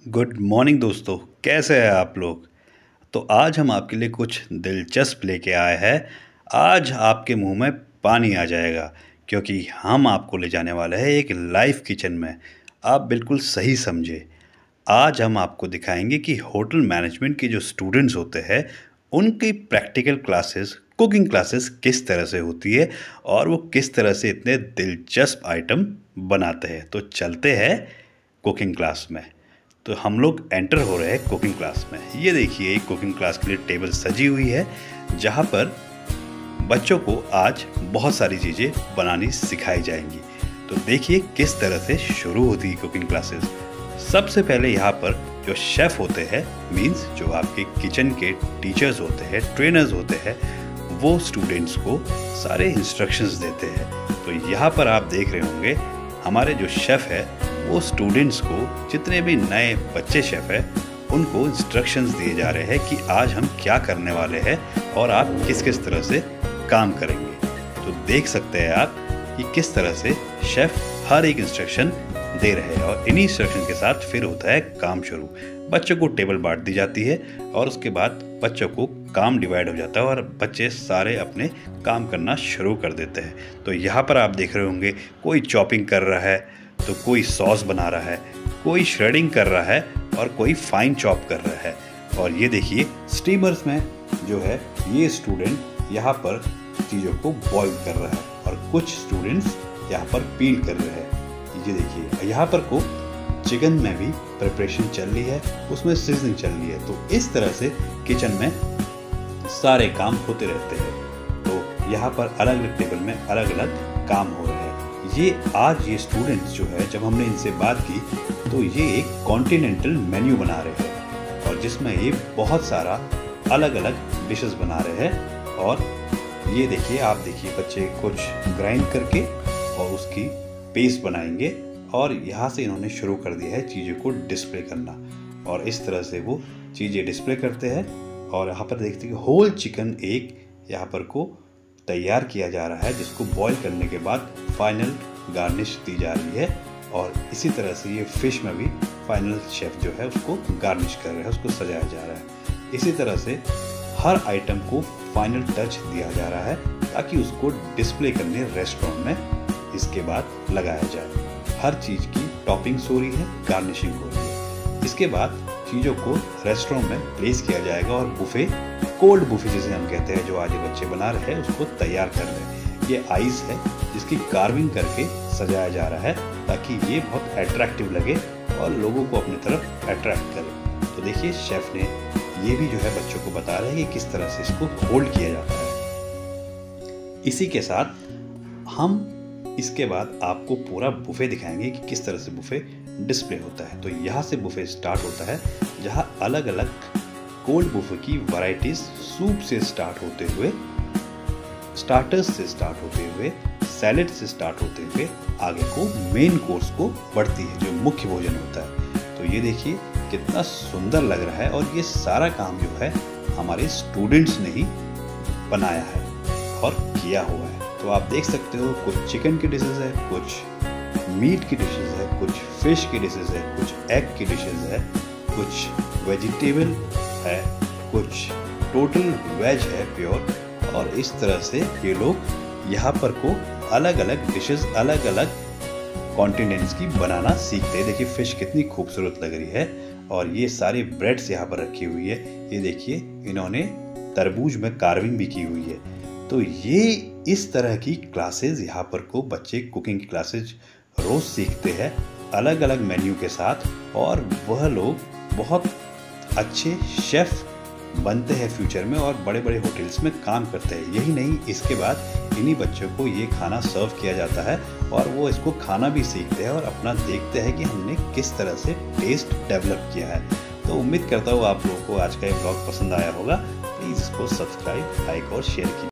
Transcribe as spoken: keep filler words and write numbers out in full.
Good morning दोस्तों, कैसे हैं आप लोग। तो आज हम आपके लिए कुछ दिलचस्प लेके आए हैं। आज आपके मुंह में पानी आ जाएगा क्योंकि हम आपको ले जाने वाले हैं एक लाइव किचन में। आप बिल्कुल सही समझे। आज हम आपको दिखाएंगे कि होटल मैनेजमेंट के जो स्टूडेंट्स होते हैं उनकी प्रैक्टिकल क्लासेस, कुकिंग क्लासेस किस तरह से होती है और वो किस तरह से इतने दिलचस्प आइटम बनाते हैं। तो चलते हैं कुकिंग क्लास में। तो हम लोग एंटर हो रहे हैं कुकिंग क्लास में। ये देखिए, एक कुकिंग क्लास के लिए टेबल सजी हुई है जहाँ पर बच्चों को आज बहुत सारी चीज़ें बनानी सिखाई जाएंगी। तो देखिए किस तरह से शुरू होती है कुकिंग क्लासेस। सबसे पहले यहाँ पर जो शेफ़ होते हैं, मींस जो आपके किचन के टीचर्स होते हैं, ट्रेनर्स होते हैं, वो स्टूडेंट्स को सारे इंस्ट्रक्शंस देते हैं। तो यहाँ पर आप देख रहे होंगे हमारे जो शेफ़ है वो स्टूडेंट्स को, जितने भी नए बच्चे शेफ़ हैं, उनको इंस्ट्रक्शंस दिए जा रहे हैं कि आज हम क्या करने वाले हैं और आप किस किस तरह से काम करेंगे। तो देख सकते हैं आप कि किस तरह से शेफ़ हर एक इंस्ट्रक्शन दे रहे हैं और इन्हीं इंस्ट्रक्शन के साथ फिर होता है काम शुरू। बच्चों को टेबल बांट दी जाती है और उसके बाद बच्चों को काम डिवाइड हो जाता है और बच्चे सारे अपने काम करना शुरू कर देते हैं। तो यहाँ पर आप देख रहे होंगे कोई चॉपिंग कर रहा है, तो कोई सॉस बना रहा है, कोई श्रेडिंग कर रहा है और कोई फाइन चॉप कर रहा है। और ये देखिए स्टीमर्स में जो है ये स्टूडेंट यहाँ पर चीज़ों को बॉईल कर रहा है और कुछ स्टूडेंट्स यहाँ पर पील कर रहे हैं। ये देखिए यहाँ पर को चिकन में भी प्रिपरेशन चल रही है, उसमें सीजनिंग चल रही है। तो इस तरह से किचन में सारे काम होते रहते हैं। तो यहाँ पर अलग अलग टेबल में अलग अलग काम हो रहे हैं। ये आज ये स्टूडेंट्स जो है, जब हमने इनसे बात की तो ये एक कॉन्टिनेंटल मेन्यू बना रहे हैं और जिसमें ये बहुत सारा अलग अलग डिशेस बना रहे हैं। और ये देखिए, आप देखिए बच्चे कुछ ग्राइंड करके और उसकी पेस्ट बनाएंगे और यहाँ से इन्होंने शुरू कर दिया है चीज़ों को डिस्प्ले करना और इस तरह से वो चीज़ें डिस्प्ले करते हैं। और यहाँ पर देखते हैं होल चिकन एक यहाँ पर को तैयार किया जा रहा है, जिसको बॉईल करने के बाद फाइनल गार्निश दी जा रही है। और इसी तरह से ये फिश में भी फाइनल शेफ जो है उसको गार्निश कर रहे हैं, उसको सजाया जा रहा है। इसी तरह से हर आइटम को फाइनल टच दिया जा रहा है ताकि उसको डिस्प्ले करने रेस्टोरेंट में इसके बाद लगाया जाए। हर चीज़ की टॉपिंग्स हो रही है, गार्निशिंग हो रही है। इसके बाद चीज़ों को रेस्टोरेंट में प्लेस किया जाएगा और बुफे, कोल्ड बुफे जिसे हम कहते हैं, जो आज ये बच्चे बना रहे हैं उसको तैयार कर रहे हैं। ये आइस है जिसकी कार्विंग करके सजाया जा रहा है ताकि ये बहुत अट्रैक्टिव लगे और लोगों को अपनी तरफ अट्रैक्ट करे। तो देखिए शेफ ने ये भी जो है बच्चों को बता रहे हैं कि किस तरह से इसको होल्ड किया जाता है। इसी के साथ हम इसके बाद आपको पूरा बुफे दिखाएंगे कि किस तरह से बुफे डिस्प्ले होता है। तो यहाँ से बुफे स्टार्ट होता है जहाँ अलग अलग कोल्ड बुफे की वैरायटीज सूप से स्टार्ट होते हुए, स्टार्टर्स से स्टार्ट होते हुए, सैलेड से स्टार्ट होते हुए आगे को मेन कोर्स को बढ़ती है जो मुख्य भोजन होता है। तो ये देखिए कितना सुंदर लग रहा है और ये सारा काम जो है हमारे स्टूडेंट्स ने ही बनाया है और किया हुआ है। तो आप देख सकते हो कुछ चिकन की डिशेज है, कुछ मीट की डिशेज है, कुछ फिश की डिशेज है, कुछ एग की डिशेज है, कुछ वेजिटेबल है, कुछ टोटल वेज है प्योर। और इस तरह से ये लोग यहाँ पर को अलग अलग डिशेस, अलग अलग कॉन्टिनेंट्स की बनाना सीखते हैं। देखिए फिश कितनी खूबसूरत लग रही है और ये सारी ब्रेड्स यहाँ पर रखी हुई है। ये देखिए इन्होंने तरबूज में कार्विंग भी की हुई है। तो ये इस तरह की क्लासेस यहाँ पर को बच्चे कुकिंग की क्लासेज रोज़ सीखते हैं अलग अलग मेन्यू के साथ और वह लोग बहुत अच्छे शेफ़ बनते हैं फ्यूचर में और बड़े बड़े होटल्स में काम करते हैं। यही नहीं, इसके बाद इन्हीं बच्चों को ये खाना सर्व किया जाता है और वो इसको खाना भी सीखते हैं और अपना देखते हैं कि हमने किस तरह से टेस्ट डेवलप किया है। तो उम्मीद करता हूँ आप लोगों को आज का ये ब्लॉग पसंद आया होगा। प्लीज़ इसको सब्सक्राइब, लाइक और शेयर कीजिए।